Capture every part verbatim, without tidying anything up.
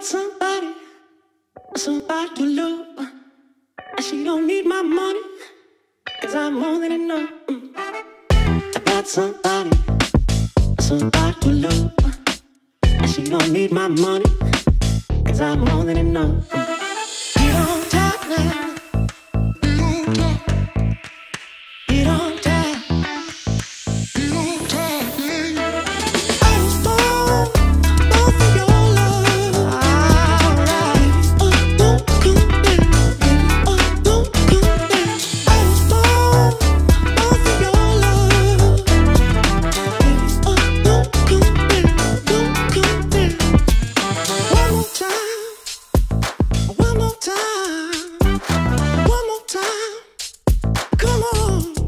about somebody, somebody to love. And she don't need my money, cause I'm more than enough. About somebody, somebody to love. And she don't need my money, cause I'm more than enough. Get on top now. Get on top. Get on top, baby. I was born, born for your love. Alright. Oh, don't come down. Oh, don't come down. I was born, born for your love. Oh, don't come down. Don't come down. One more time. One more time. One more time. Come on.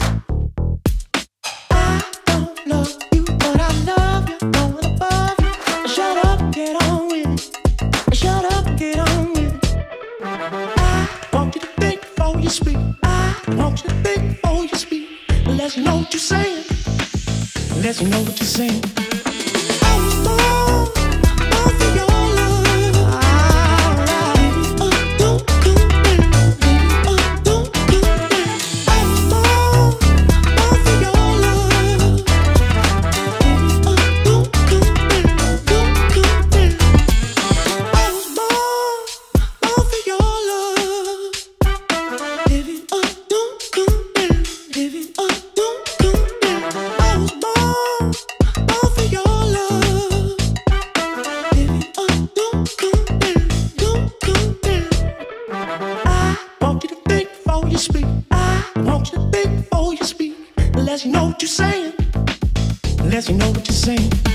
I don't love you, but I love you. No one above you. Shut up, get on with it. Shut up, get on with it. I want you to think before you speak. I want you to think before you speak. Let you know what you're saying. Let you know what you're saying. I was born, born for your love. Alright. Oh, don't come down. Oh, don't come down. I was born, born for your love. Oh, don't come down. Don't come down. I was born, born for your love. Live it up, don't come down. Live it up, don't come down. I was born, born for your love. Live it up, don't come down. Don't come down. I want you to think before you speak. I want you to think before you speak. Let you know what you're saying. Let you know what you're saying.